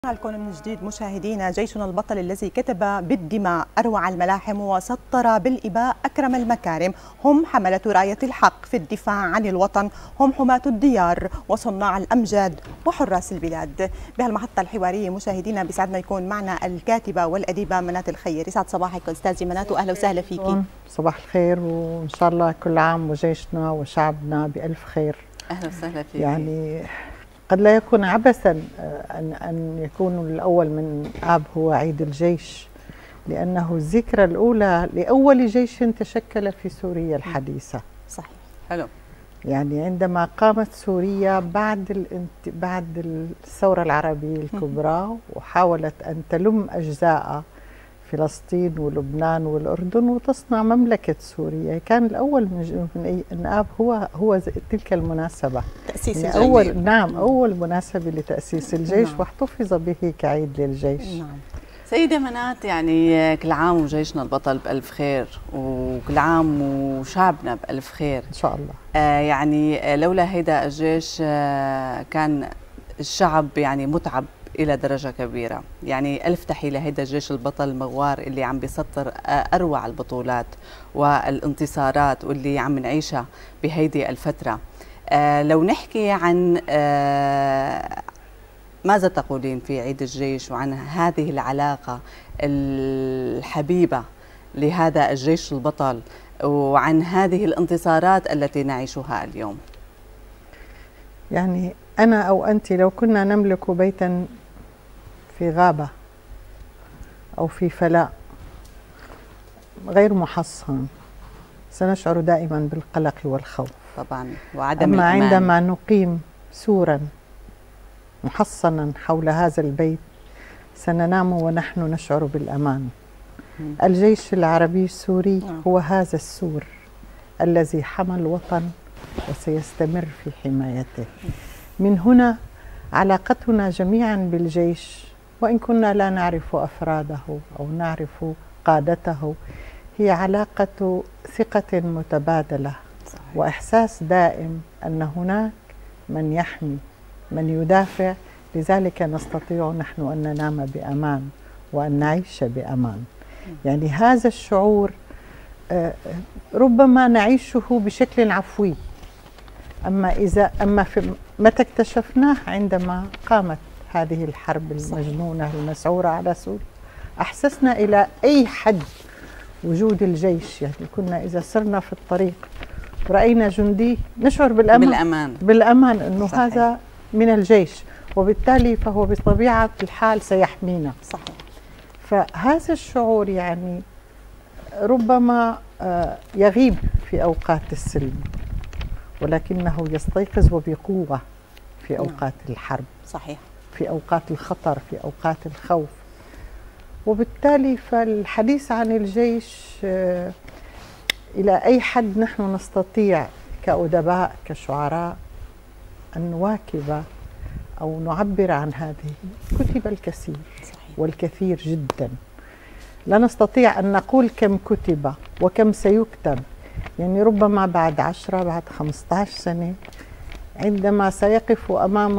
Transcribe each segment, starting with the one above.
لكم من جديد مشاهدينا. جيشنا البطل الذي كتب بالدماء أروع الملاحم وسطر بالإباء أكرم المكارم، هم حملة راية الحق في الدفاع عن الوطن، هم حماة الديار وصناع الأمجاد وحراس البلاد. بهالمحطة الحوارية مشاهدينا بيسعدنا يكون معنا الكاتبة والأديبة منات الخير. يسعد صباحك أستاذي منات وأهلا وسهلا فيكي. صباح الخير وإن شاء الله كل عام وجيشنا وشعبنا بألف خير. أهلا وسهلا فيكي. يعني قد لا يكون عبثا أن يكون الأول من آب هو عيد الجيش، لأنه الذكرى الأولى لأول جيش تشكل في سوريا الحديثة. صحيح. حلو. يعني عندما قامت سوريا بعد الثورة العربية الكبرى وحاولت أن تلم أجزاء فلسطين ولبنان والأردن وتصنع مملكة سوريا، كان الأول من آب هو تلك المناسبة، تأسيس يعني الجيش. أول مناسبة لتأسيس الجيش. نعم. واحتفظ به كعيد للجيش. نعم. سيدة منات، يعني كل عام وجيشنا البطل بألف خير وكل عام وشعبنا بألف خير إن شاء الله. يعني لولا هيدا الجيش كان الشعب يعني متعب إلى درجة كبيرة. يعني ألف تحية لهيدا الجيش البطل المغوار اللي عم بيسطر أروع البطولات والانتصارات واللي عم نعيشها بهيدي الفترة. لو نحكي عن ماذا تقولين في عيد الجيش وعن هذه العلاقة الحبيبة لهذا الجيش البطل وعن هذه الانتصارات التي نعيشها اليوم؟ يعني أنا أو أنت لو كنا نملك بيتا في غابة أو في فلاء غير محصن سنشعر دائما بالقلق والخوف طبعا وعدم أما الأمان. عندما نقيم سورا محصنا حول هذا البيت سننام ونحن نشعر بالأمان. الجيش العربي السوري هو هذا السور الذي حمى الوطن وسيستمر في حمايته. من هنا علاقتنا جميعا بالجيش، وإن كنا لا نعرف أفراده أو نعرف قادته، هي علاقة ثقة متبادلة. صحيح. وإحساس دائم أن هناك من يحمي، من يدافع، لذلك نستطيع نحن أن ننام بأمان وأن نعيش بأمان. يعني هذا الشعور ربما نعيشه بشكل عفوي، أما متى اكتشفناه عندما قامت هذه الحرب المجنونة المسعورة على سوريا، أحسسنا إلى أي حد وجود الجيش. يعني كنا إذا سرنا في الطريق رأينا جندي نشعر بالأمان أنه صحيح. هذا من الجيش، وبالتالي فهو بطبيعة الحال سيحمينا. صحيح. فهذا الشعور يعني ربما يغيب في أوقات السلم، ولكنه يستيقظ وبقوة في أوقات الحرب. صحيح. في أوقات الخطر، في أوقات الخوف. وبالتالي فالحديث عن الجيش إلى أي حد نحن نستطيع كأدباء كشعراء أن نواكب أو نعبر عن هذه. كتب الكثير. صحيح. والكثير جدا، لا نستطيع أن نقول كم كتب وكم سيكتب. يعني ربما بعد 10 بعد 15 سنة عندما سيقف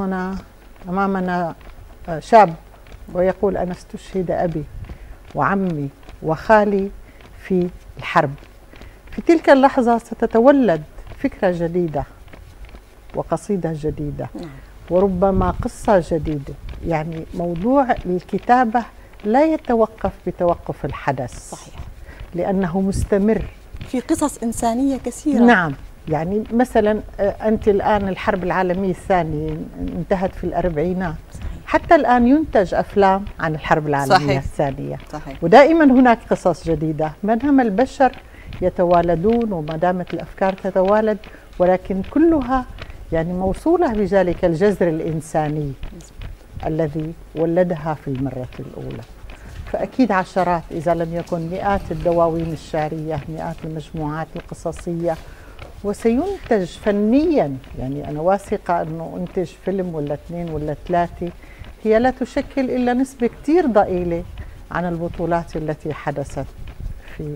أمامنا شاب ويقول أنا استشهد أبي وعمي وخالي في الحرب، في تلك اللحظة ستتولد فكرة جديدة وقصيدة جديدة وربما قصة جديدة. يعني موضوع الكتابة لا يتوقف بتوقف الحدث. صحيح. لأنه مستمر في قصص إنسانية كثيرة. نعم. يعني مثلا أنت الآن الحرب العالمية الثانية انتهت في الأربعينات. صحيح. حتى الآن ينتج أفلام عن الحرب العالمية صحيح. الثانية. صحيح. ودائما هناك قصص جديدة ما دام البشر يتوالدون وما دامت الأفكار تتوالد، ولكن كلها يعني موصولة بذلك الجذر الإنساني الذي ولدها في المرة الأولى. فأكيد عشرات إذا لم يكن مئات الدواوين الشعرية، مئات المجموعات القصصية، وسينتج فنيا. يعني أنا واثقة أنه أنتج فيلم ولا 2 ولا 3 هي لا تشكل إلا نسبة كتير ضئيلة عن البطولات التي حدثت في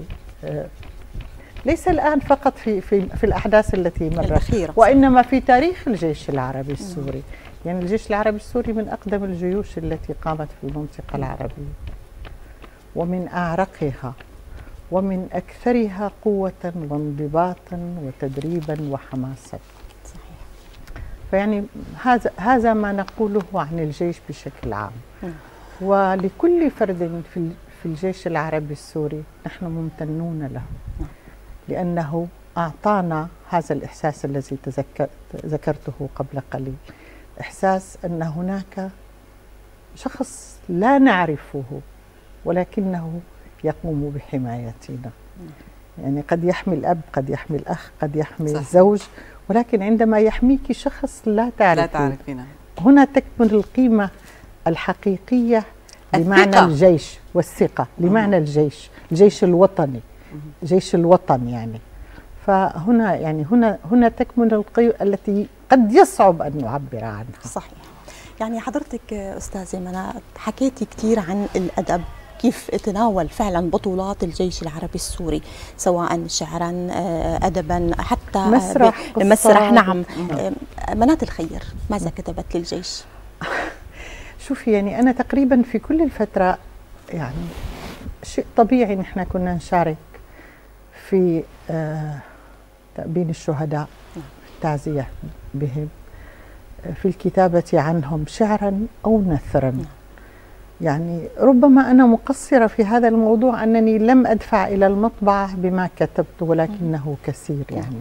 ليس الآن فقط في الأحداث التي مرت، وإنما في تاريخ الجيش العربي السوري. يعني الجيش العربي السوري من أقدم الجيوش التي قامت في المنطقة العربية، ومن أعرقها، ومن أكثرها قوة وانضباطا وتدريبا وحماسا. صحيح. فيعني هذا ما نقوله عن الجيش بشكل عام. ولكل فرد في الجيش العربي السوري نحن ممتنون له، لأنه أعطانا هذا الإحساس الذي ذكرته قبل قليل، إحساس أن هناك شخص لا نعرفه ولكنه يقوم بحمايتنا. يعني قد يحمي الأب، قد يحمي الأخ، قد يحمي الزوج، ولكن عندما يحميك شخص لا تعرفينه هنا تكمن القيمة الحقيقية لمعنى الجيش والثقة، لمعنى الجيش الوطني، جيش الوطن يعني. فهنا يعني هنا تكمن القيمة التي قد يصعب أن نعبر عنها. صحيح. يعني حضرتك أستاذة منى حكيتي كثير عن الأدب، كيف تناول فعلا بطولات الجيش العربي السوري، سواء شعرا، أدبا، حتى مسرح. نعم. منات الخير ماذا كتبت للجيش؟ شوفي، يعني أنا تقريبا في كل الفترة يعني شيء طبيعي نحن كنا نشارك في تأبين الشهداء، التعزية بهم، في الكتابة عنهم شعرا أو نثرا. يعني ربما أنا مقصرة في هذا الموضوع أنني لم أدفع إلى المطبعة بما كتبت، ولكنه كثير يعني.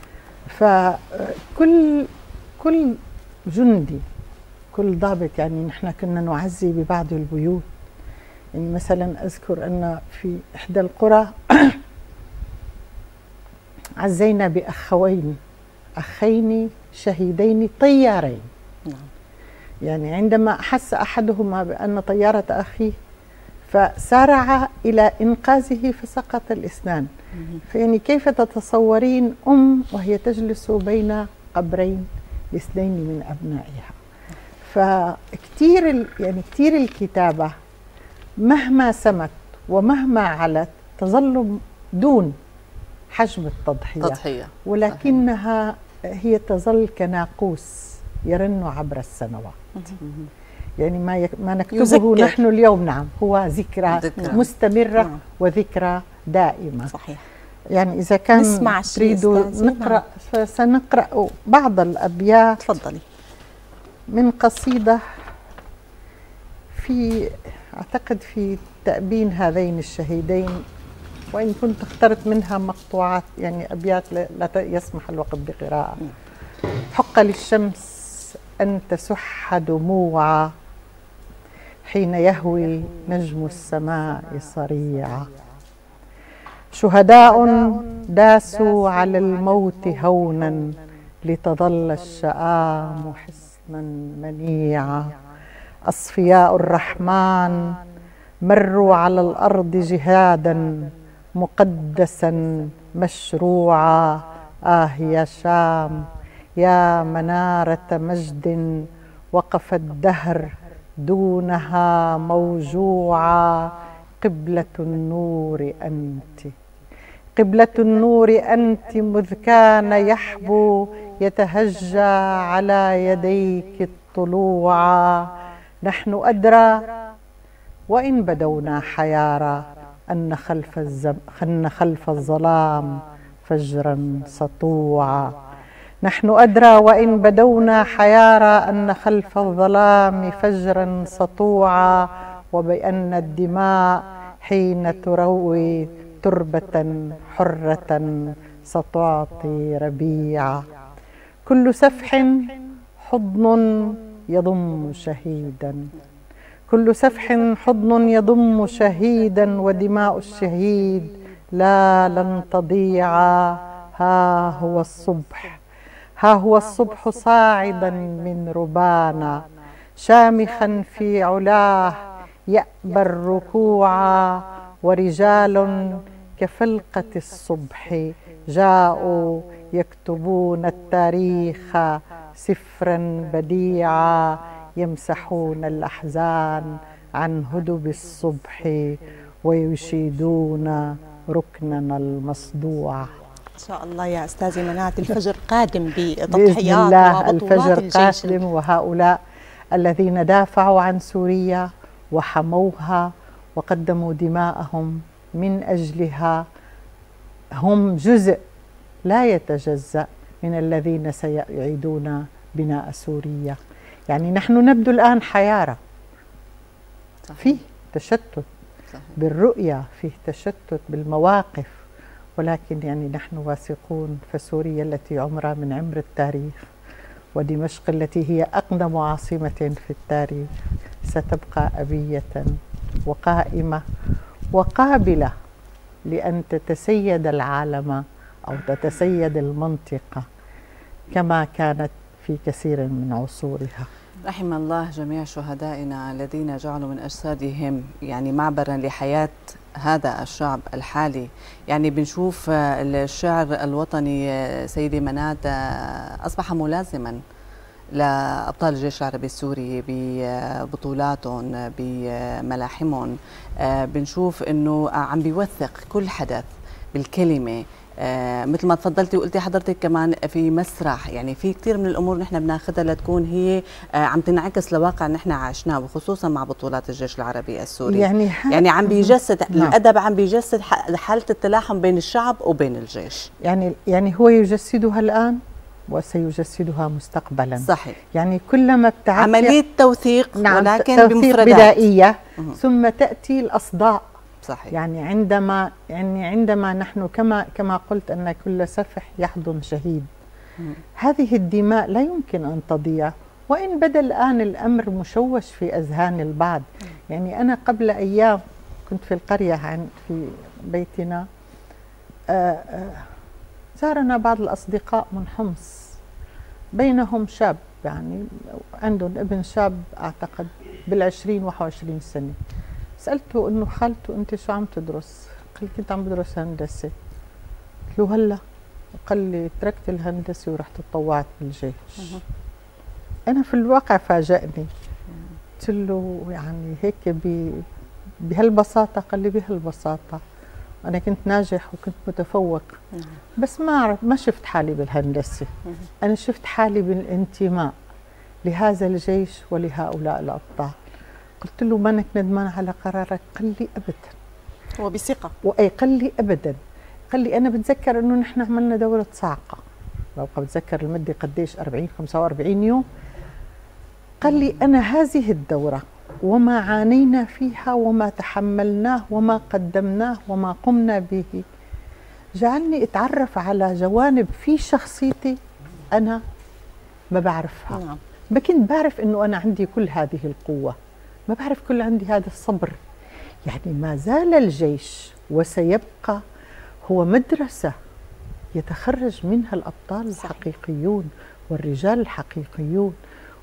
فكل جندي، كل ضابط، يعني نحن كنا نعزي ببعض البيوت. يعني مثلا أذكر أن في إحدى القرى عزينا بأخين شهيدين طيارين. يعني عندما أحس أحدهما بأن طيارة أخيه فسارع إلى إنقاذه فسقط الإثنان. فيعني كيف تتصورين وهي تجلس بين قبرين لاثنين من أبنائها؟ فكتير يعني كتير الكتابة مهما سمت ومهما علت تظل دون حجم التضحية، ولكنها هي تظل كناقوس يرن عبر السنوات. يعني ما نكتبه نحن اليوم نعم هو ذكرى مستمرة وذكرى دائمة. صحيح. يعني إذا كان تريدوا نقرأ فسنقرأ بعض الأبيات. تفضلي. من قصيدة في أعتقد في تأبين هذين الشهيدين، وإن كنت اخترت منها مقطوعات يعني أبيات لا يسمح الوقت بقراءة. حق للشمس أن تسح دموعا حين يهوي نجم السماء صريعا. شهداء داسوا على الموت هونا لتظل الشآم حصنا منيعا. أصفياء الرحمن مروا على الأرض جهادا مقدسا مشروعا. يا شام يا منارة مجد وقف الدهر دونها موجوعا. قبلة النور أنت، قبلة النور أنت، مذ كان يحبو يتهجى على يديك الطلوعا. نحن أدرى وإن بدونا حيارى أن خلف الظلام فجرا سطوعا. نحن أدرى وإن بدونا حيارى أن خلف الظلام فجرا سطوعا. وبأن الدماء حين تروي تربة حرة ستعطي ربيعا. كل سفح حضن يضم شهيدا، كل سفح حضن يضم شهيدا، ودماء الشهيد لن تضيعا. ها هو الصبح، ها هو الصبح صاعدا من ربانا، شامخا في علاه يأبى الركوعا. ورجال كفلقة الصبح جاءوا يكتبون التاريخ سفرا بديعا. يمسحون الأحزان عن هدب الصبح ويشيدون ركننا المصدوع. شاء الله يا أستاذة منات الفجر قادم بإذن بتضحيات الله وبطولات الفجر قادم، وهؤلاء الذين دافعوا عن سوريا وحموها وقدموا دماءهم من أجلها هم جزء لا يتجزأ من الذين سيعيدون بناء سوريا. يعني نحن نبدو الآن حيارى، فيه تشتت بالرؤية، فيه تشتت بالمواقف، ولكن يعني نحن واثقون فسوريا التي عمرها من عمر التاريخ ودمشق التي هي أقدم عاصمة في التاريخ ستبقى أبية وقائمة وقابلة لأن تتسيد العالم أو تتسيد المنطقة كما كانت في كثير من عصورها. رحم الله جميع شهدائنا الذين جعلوا من أجسادهم يعني معبرا لحياة هذا الشعب الحالي. يعني بنشوف الشعر الوطني سيدي منات أصبح ملازما لأبطال الجيش العربي السوري ببطولاتهم بملاحمهم. بنشوف أنه عم بيوثق كل حدث بالكلمة، مثل ما تفضلتي وقلتي حضرتك كمان في مسرح. يعني في كثير من الامور نحن بناخذها لتكون هي عم تنعكس لواقع نحن عشناه، وخصوصا مع بطولات الجيش العربي السوري. يعني عم بيجسد الادب، عم بيجسد حاله التلاحم بين الشعب وبين الجيش. يعني هو يجسدها الان وسيجسدها مستقبلا. صحيح. يعني كلما ابتعدت عمليه توثيق، نعم، ولكن توثيق بمفردات بدائيه ثم تاتي الاصداء. صحيح. يعني عندما نحن كما قلت أن كل سفح يحضن شهيد، هذه الدماء لا يمكن أن تضيع، وإن بدا الآن الأمر مشوش في أذهان البعض. يعني أنا قبل أيام كنت في القرية في بيتنا، زارنا بعض الأصدقاء من حمص، بينهم شاب يعني عندهم ابن شاب أعتقد بال20-21 سنة. سألته إنه خالته أنت شو عم تدرس؟ قال لي كنت عم بدرس هندسة. قلت له هلا؟ قال لي تركت الهندسة ورحت تطوعت بالجيش. أنا في الواقع فاجأني. قلت له يعني هيك بهالبساطة؟ قال لي بهالبساطة، أنا كنت ناجح وكنت متفوق، بس ما شفت حالي بالهندسة، أنا شفت حالي بالانتماء لهذا الجيش ولهؤلاء الأبطال. قلت له مانك ندمان على قرارك؟ قال لي ابدا. هو بثقه. قال لي ابدا. قال لي انا بتذكر انه نحن عملنا دوره صاعقه، لو بتذكر المده قديش 45 يوم. قال لي انا هذه الدوره وما عانينا فيها وما تحملناه وما قدمناه وما قمنا به جعلني اتعرف على جوانب في شخصيتي انا ما بعرفها. ما كنت بعرف انه انا عندي كل هذه القوه، ما بعرف كل عندي هذا الصبر. يعني ما زال الجيش وسيبقى هو مدرسة يتخرج منها الأبطال الحقيقيون والرجال الحقيقيون.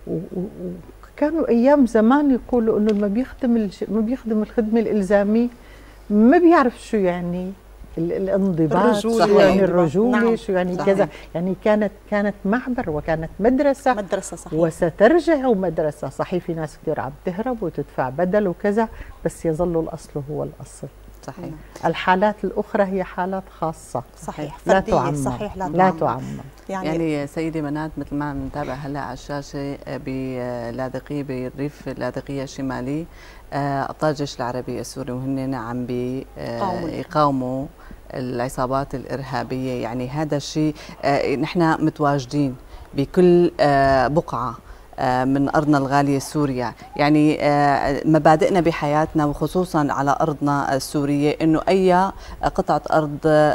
وكانوا أيام زمان يقولوا إنه ما بيخدم الخدمة الإلزامية ما بيعرف شو يعني الانضباط، شو يعني الرجولة، نعم. شو يعني كذا. يعني كانت معبر وكانت مدرسة صحيح. وسترجع مدرسة. صحيح في ناس كثير عم تهرب وتدفع بدل وكذا، بس يظل الأصل هو الأصل. صحيح. الحالات الأخرى هي حالات خاصة. صحيح. لا تعمم. صحيح. لا تعمم. يعني سيدي منات مثل ما بنتابع هلا على الشاشة بلاذقية بالريف اللاذقية الشمالي، أبطال الجيش العربي السوري وهن عم بيقاوموا العصابات الإرهابية. يعني هذا الشيء نحن متواجدين بكل بقعة من أرضنا الغالية سوريا. يعني مبادئنا بحياتنا وخصوصا على أرضنا السورية إنه أي قطعة أرض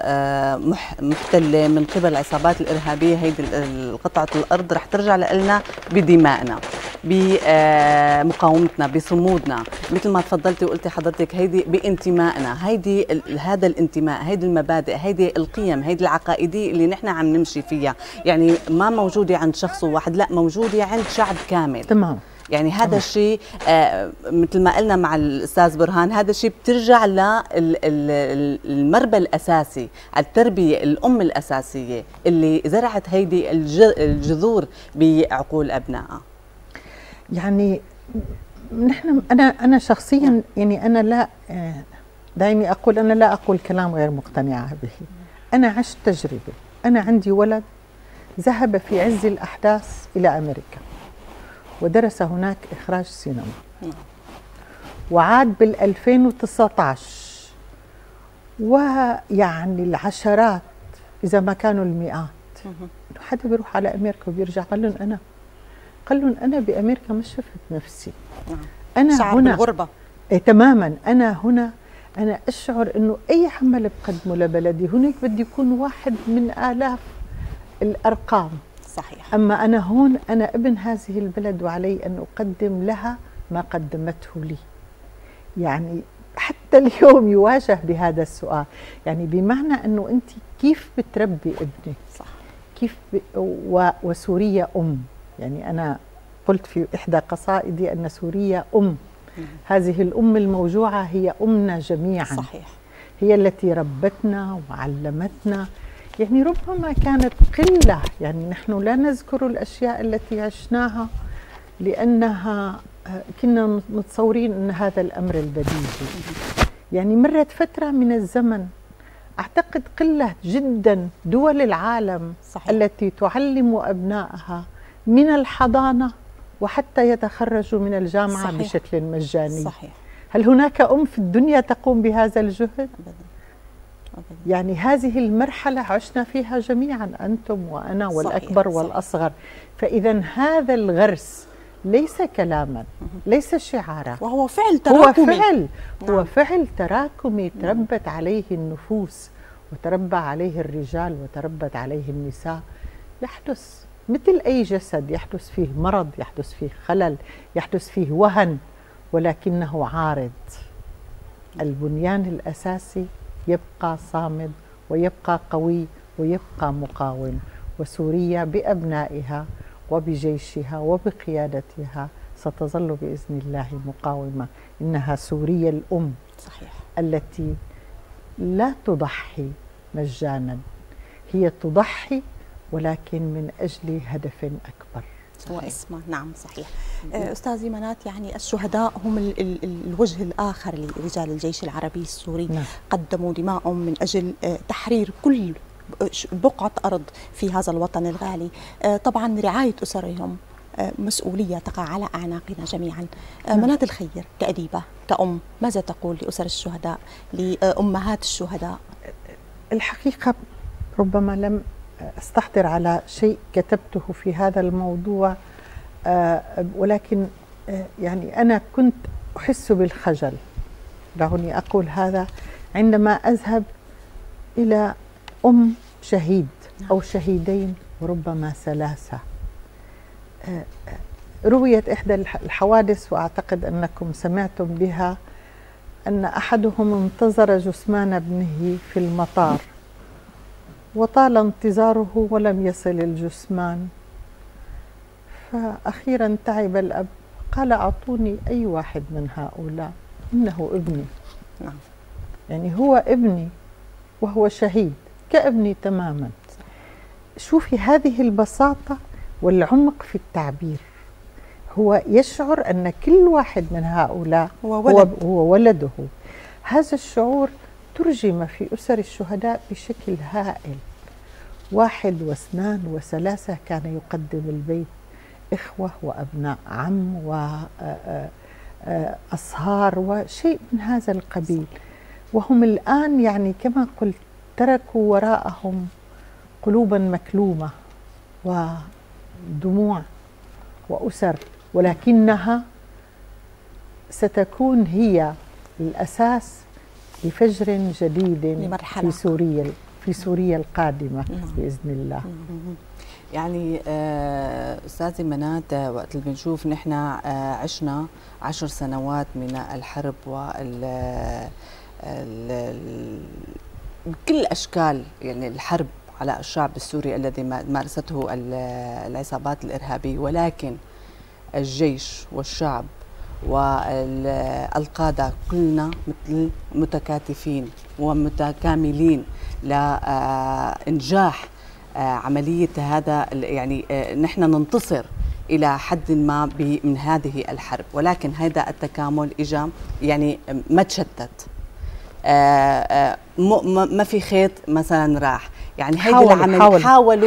محتلة من قبل العصابات الإرهابية، هيدي قطعة الأرض رح ترجع لنا بدمائنا، بمقاومتنا، بصمودنا، مثل ما تفضلتي وقلتي حضرتك، هيدي بانتمائنا، هذا الانتماء، هيدي المبادئ، هيدي القيم، هيدي العقائدية اللي نحن عم نمشي فيها. يعني ما موجودة عند شخص واحد، لا، موجودة عند شعب كامل. تمام. يعني هذا الشيء مثل ما قلنا مع الأستاذ برهان، هذا الشيء بترجع للمربى الأساسي، التربية، الأم الأساسية اللي زرعت هيدي الجذور بعقول أبنائها. يعني نحن أنا شخصيا يعني أنا لا، دعيني أقول أنا لا أقول كلام غير مقتنعة به. أنا عشت تجربة. أنا عندي ولد ذهب في عز الأحداث إلى أمريكا ودرس هناك إخراج سينما، وعاد بال2019 ويعني العشرات إذا ما كانوا المئات. حدا بيروح على أمريكا وبيرجع قال لهم أنا بأمريكا ما شفت نفسي. أنا شعر هنا بالغربة. تماما. أنا هنا أنا أشعر أنه أي عمل بقدمه لبلدي هناك بدي يكون واحد من آلاف الأرقام. صحيح. أما أنا هون أنا ابن هذه البلد وعلي أن أقدم لها ما قدمته لي. يعني حتى اليوم يواجه بهذا السؤال، يعني بمعنى أنه أنت كيف بتربي ابنك؟ صح. كيف وسوريا أم. يعني أنا قلت في إحدى قصائدي أن سوريا أم. هذه الأم الموجوعة هي أمنا جميعا. صحيح. هي التي ربتنا وعلمتنا. يعني ربما كانت قلة، يعني نحن لا نذكر الأشياء التي عشناها لأنها كنا متصورين أن هذا الأمر البديهي. يعني مرت فترة من الزمن أعتقد قلة جدا دول العالم صحيح. التي تعلم أبنائها من الحضانة وحتى يتخرجوا من الجامعة صحيح. بشكل مجاني. صحيح. هل هناك أم في الدنيا تقوم بهذا الجهد؟ أبدا. أبدا. يعني هذه المرحلة عشنا فيها جميعا، أنتم وأنا والأكبر صحيح. والأصغر. فإذا هذا الغرس ليس كلاما، ليس شعارا، وهو فعل تراكمي. هو فعل تراكمي تربت عليه النفوس وتربى عليه الرجال وتربت عليه النساء. يحدث مثل أي جسد، يحدث فيه مرض، يحدث فيه خلل، يحدث فيه وهن، ولكنه عارض. البنيان الأساسي يبقى صامد ويبقى قوي ويبقى مقاوم. وسوريا بأبنائها وبجيشها وبقيادتها ستظل بإذن الله مقاومة. إنها سوريا الأم. صحيح. التي لا تضحي مجانا، هي تضحي ولكن من أجل هدف أكبر. هو اسمه. نعم صحيح. أستاذي منات، يعني الشهداء هم الوجه الآخر لرجال الجيش العربي السوري. نعم. قدموا دماءهم من أجل تحرير كل بقعة أرض في هذا الوطن الغالي. طبعا رعاية أسرهم مسؤولية تقع على أعناقنا جميعا. منات الخير كأديبة كأم، ماذا تقول لأسر الشهداء، لأمهات الشهداء؟ الحقيقة ربما لم أستحضر على شيء كتبته في هذا الموضوع، ولكن يعني أنا كنت أحس بالخجل، دعوني أقول هذا، عندما أذهب إلى أم شهيد أو شهيدين وربما ثلاثة. رويت إحدى الحوادث وأعتقد أنكم سمعتم بها، أن أحدهم انتظر جثمان ابنه في المطار وطال انتظاره ولم يصل الجثمان، فأخيرا تعب الأب قال أعطوني أي واحد من هؤلاء، إنه ابني. نعم. يعني هو ابني وهو شهيد كابني تماما. شوفي هذه البساطة والعمق في التعبير. هو يشعر أن كل واحد من هؤلاء هو ولده. هذا الشعور ترجم في أسر الشهداء بشكل هائل. 1 و2 و3 كان يقدم البيت إخوة وأبناء عم وأصهار وشيء من هذا القبيل، وهم الآن يعني كما قلت تركوا وراءهم قلوبا مكلومة ودموع وأسر، ولكنها ستكون هي الأساس لفجر جديد في سوريا القادمة بإذن الله. يعني أستاذة منات، وقت اللي بنشوف نحن عشنا 10 سنوات من الحرب بكل أشكال، يعني الحرب على الشعب السوري الذي مارسته العصابات الإرهابية، ولكن الجيش والشعب والقادة كلنا مثل متكاتفين ومتكاملين لإنجاح عملية هذا، يعني نحن ننتصر إلى حد ما من هذه الحرب، ولكن هذا التكامل إجا يعني ما تشتت. ما في خيط مثلا راح، يعني هيدي العمل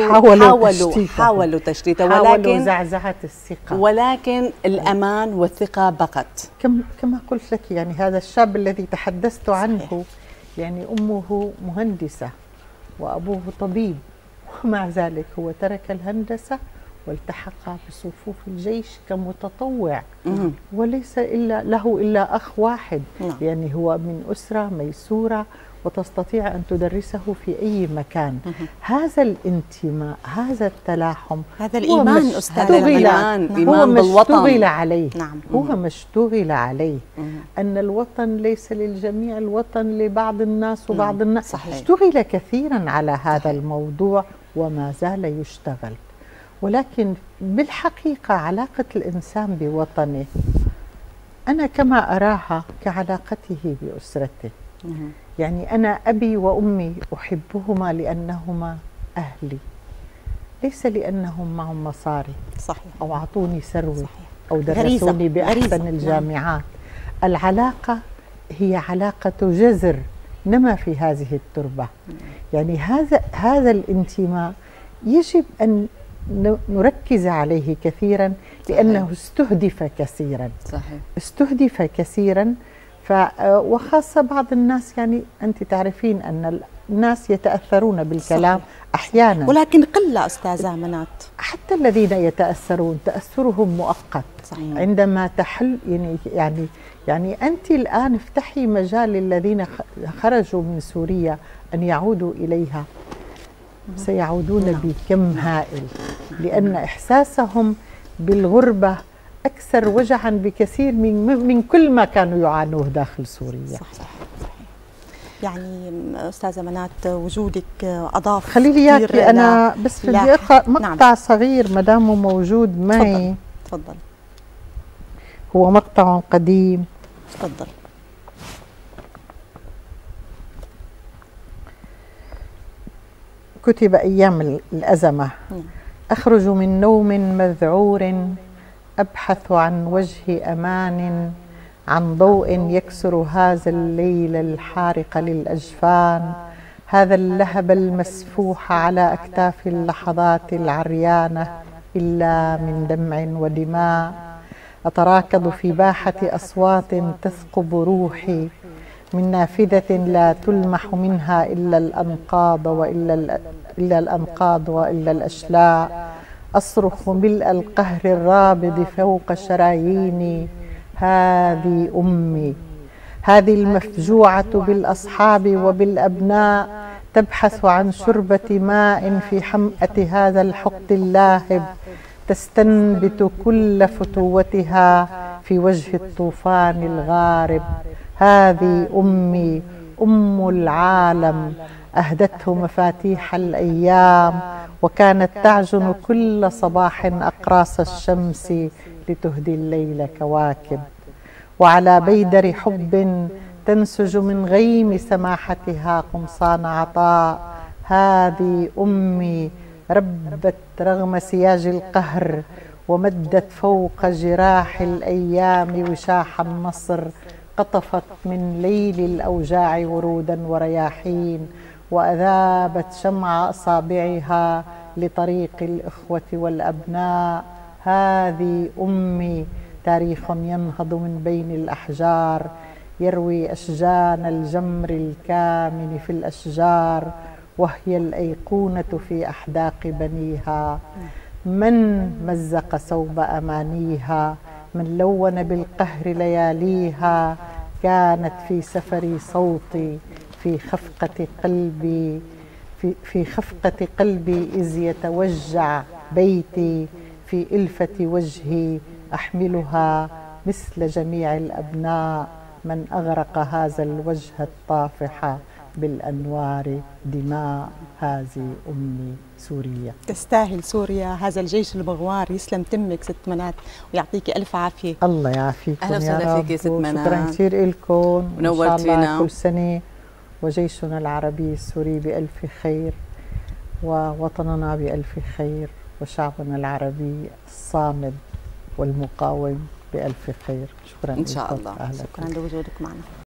حاولوا تشتيته، ولكن زعزعة الثقة، ولكن الأمان والثقة بقت. كما قلت لك، يعني هذا الشاب الذي تحدثت عنه يعني أمه مهندسة وأبوه طبيب، ومع ذلك هو ترك الهندسة والتحق بصفوف الجيش كمتطوع، وليس له إلا أخ واحد. يعني هو من أسرة ميسورة وتستطيع أن تدرسه في أي مكان. هذا الانتماء، هذا التلاحم، هذا الإيمان أستاذ، هو ما اشتغل عليه. هو ما اشتغل عليه أن الوطن ليس للجميع، الوطن لبعض الناس وبعض الناس. اشتغل كثيرا على هذا الموضوع وما زال يشتغل، ولكن بالحقيقة علاقة الإنسان بوطنه أنا كما أراها كعلاقته بأسرته. يعني أنا أبي وأمي أحبهما لأنهما أهلي، ليس لأنهم معهم مصاري أو أعطوني ثروة أو درسوني بأحسن الجامعات. العلاقة هي علاقة جذر نما في هذه التربة. يعني هذا الانتماء يجب أن نركز عليه كثيرا، لأنه استهدف كثيرا. استهدف كثيرا. وخاصة بعض الناس، يعني أنت تعرفين أن الناس يتأثرون بالكلام أحيانا، ولكن قلة أستاذة منات. حتى الذين يتأثرون تأثرهم مؤقت. عندما تحل يعني أنت الآن افتحي مجال للذين خرجوا من سوريا أن يعودوا إليها، سيعودون بكم هائل، لأن إحساسهم بالغربة أكثر وجعا بكثير من كل ما كانوا يعانوه داخل سوريا. صحيح. يعني أستاذة منات وجودك أضاف. خليلي ياكي أنا بس بدي أقرأ مقطع صغير مدامه موجود معي. تفضل. هو مقطع قديم. تفضل. كتب أيام الأزمة. أخرج من نوم مذعور، أبحث عن وجه أمان، عن ضوء يكسر هذا الليل الحارق للأجفان، هذا اللهب المسفوح على أكتاف اللحظات العريانة إلا من دمع ودماء. أتراكض في باحة أصوات تثقب روحي، من نافذة لا تلمح منها إلا الأنقاض وإلا الأشلاء. أصرخ ملء القهر الرابض فوق شراييني: هذه أمي، هذه المفجوعة بالأصحاب وبالأبناء، تبحث عن شربة ماء في حمأة هذا الحقد اللاهب، تستنبت كل فتوتها في وجه الطوفان الغارب. هذه أمي، أم العالم، أهدته مفاتيح الأيام، وكانت تعجن كل صباح أقراص الشمس لتهدي الليل كواكب. وعلى بيدر حب تنسج من غيم سماحتها قمصان عطاء. هذه أمي، ربت رغم سياج القهر، ومدت فوق جراح الأيام وشاح النصر، قطفت من ليل الأوجاع ورودا ورياحين، وأذابت شمع أصابعها لطريق الإخوة والأبناء. هذه أمي، تاريخ ينهض من بين الأحجار، يروي أشجان الجمر الكامن في الأشجار، وهي الأيقونة في أحداق بنيها. من مزق ثوب أمانيها، من لون بالقهر لياليها، كانت في سفري صوتي، في خفقة قلبي إذ يتوجع بيتي، في إلفة وجهي أحملها مثل جميع الأبناء، من أغرق هذا الوجه الطافح بالأنوار دماء. هذه أمي سوريا. تستاهل سوريا هذا الجيش المغوار. يسلم تمك ست منات ويعطيكي ألف عافية. الله يعافيكم. أهلا وسهلا فيكي ست منات. شكرا كثير لكم. ونورتينا. كل سنة وجيشنا العربي السوري بألف خير، ووطننا بألف خير، وشعبنا العربي الصامد والمقاوم بألف خير. شكرا إن شاء الله. شكرا لوجودك معنا.